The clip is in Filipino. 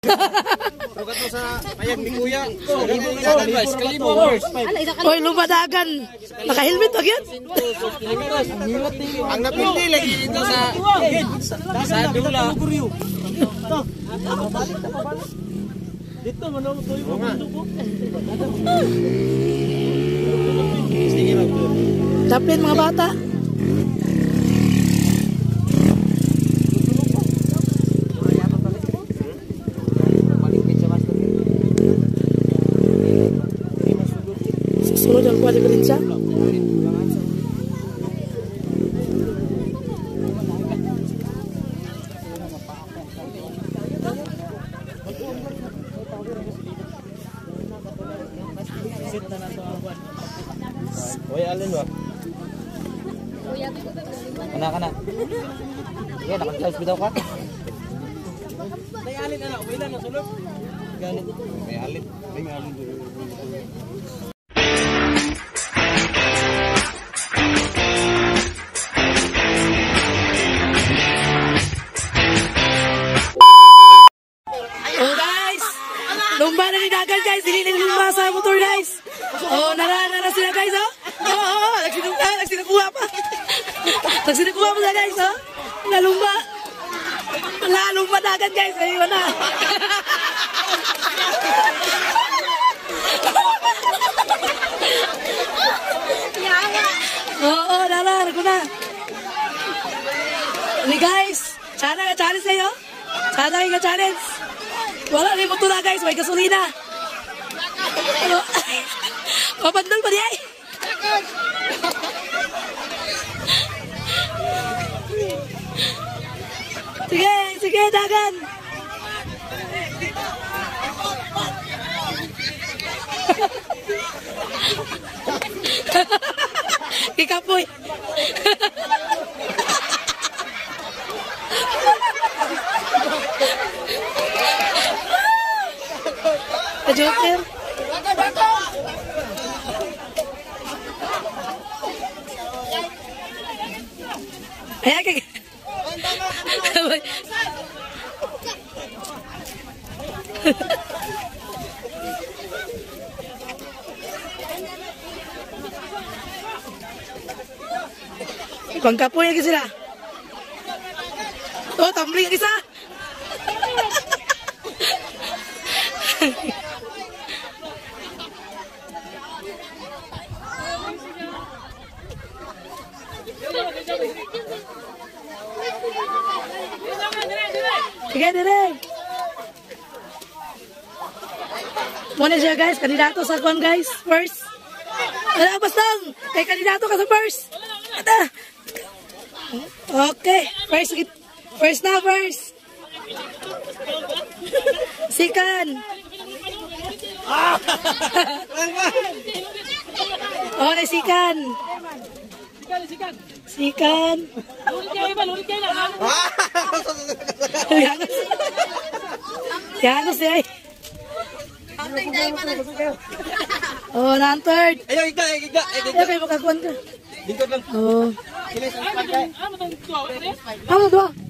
Rugat mo sa mayag ni Kuya. Oy, lumadagan. Naka-helmet wag yan. Ang napindi lagi dito sa dula. Dito manong tuyo mo ko. Sige ra. Daplin mga bata. Susunod ang kuha din siya. Oy, alin wa? Kana. Sige, nakag-close bitaw ka. May alin na, uwi na sulod. Ganit. May alin. Oh guys, lumba na ni Dagan guys, hindi na lumba sa motor guys. Oh, narana na sila guys oh. Oo, nagsinakuha pa. Nagsinakuha pa sila guys oh. Nalumba. Lumba Dagan guys, ayun na. Oo, narana ko na. Ini guys, sana challenge kayo. Sana kayo challenge. Wala rin motor na guys, may gasolina. Mapandol pa niya eh. Sige, Dagan. Ikapoy. Joker. Ayan ka. Pangkapoy lagi sila. Oh, tumbling ang isa. Sige, dire. Muna siya guys, kandidato sa kwan guys, first. Ano, bastang, kay kandidato ka sa first. Ata. Okay, first na, first. Sikan. Oh, na sikan. Sikan. Yanos ya. Oh, nanthird. Ayo, igda. Kaya makakuan ka. Lingkod lang. Oh. Kilis ang pagkay. Ano to?